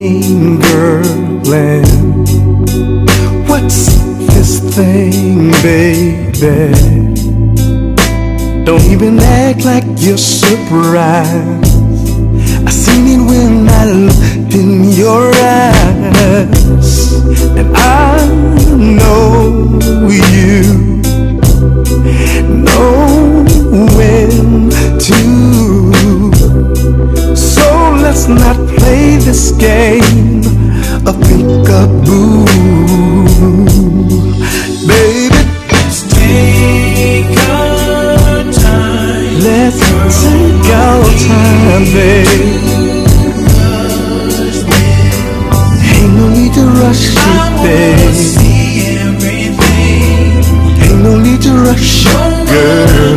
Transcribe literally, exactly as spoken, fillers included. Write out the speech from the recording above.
Girl, and what's this thing, baby? Don't even act like you're surprised. I seen it when I looked in your eyes, and I know you know when to. So let's not play this game of peek-a-boo, baby. Let's take our time. Let's take our time, babe. Ain't no need to rush it, babe. See everything. Ain't no need to rush it, girl.